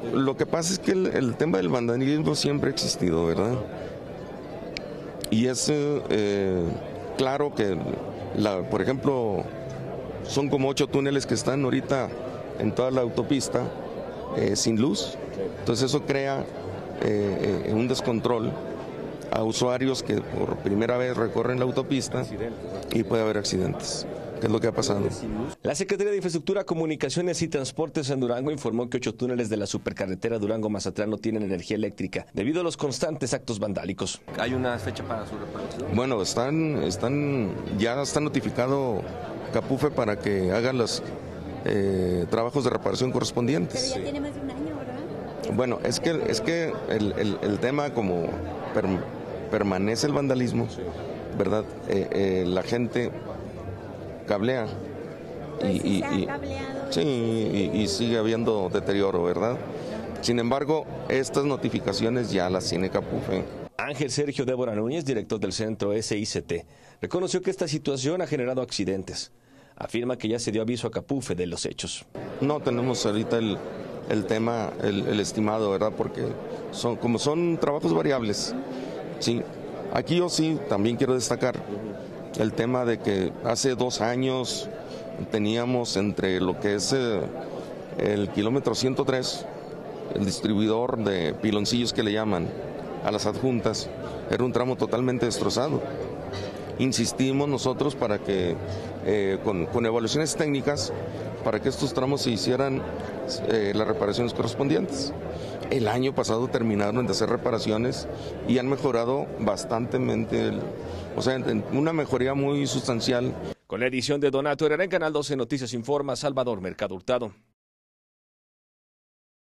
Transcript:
Lo que pasa es que el tema del vandalismo siempre ha existido, ¿verdad? Y es claro que, por ejemplo, son como 8 túneles que están ahorita en toda la autopista sin luz. Entonces eso crea un descontrol a usuarios que por primera vez recorren la autopista y puede haber accidentes. ¿Qué es lo que ha pasado? La Secretaría de Infraestructura, Comunicaciones y Transportes en Durango informó que 8 túneles de la supercarretera Durango-Mazatlán no tienen energía eléctrica debido a los constantes actos vandálicos. ¿Hay una fecha para su reparación? Bueno, ya está notificado Capufe para que haga los trabajos de reparación correspondientes. Pero ya tiene más de un año, ¿verdad? Bueno, es que el tema como permanece el vandalismo, ¿verdad? La gente cablea y sigue habiendo deterioro, ¿verdad? Sin embargo, estas notificaciones ya las tiene Capufe. Ángel Sergio Débora Núñez, director del centro SICT, reconoció que esta situación ha generado accidentes. Afirma que ya se dio aviso a Capufe de los hechos. No tenemos ahorita el tema, el estimado, ¿verdad? Porque como son trabajos variables. Sí. Aquí yo sí también quiero destacar el tema de que hace 2 años teníamos entre lo que es el kilómetro 103, el distribuidor de piloncillos que le llaman a las adjuntas, era un tramo totalmente destrozado. Insistimos nosotros para que con evaluaciones técnicas para que estos tramos se hicieran las reparaciones correspondientes. El año pasado terminaron de hacer reparaciones y han mejorado bastantemente, una mejoría muy sustancial. Con la edición de Donato Herrera en Canal 12 Noticias informa Salvador Mercado Hurtado.